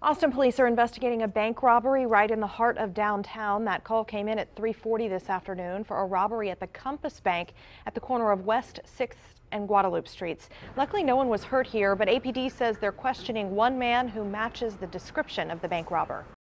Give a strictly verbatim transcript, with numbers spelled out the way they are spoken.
Austin police are investigating a bank robbery right in the heart of downtown. That call came in at three forty this afternoon for a robbery at the Compass Bank at the corner of West sixth and Guadalupe Streets. Luckily, no one was hurt here, but A P D says they're questioning one man who matches the description of the bank robber.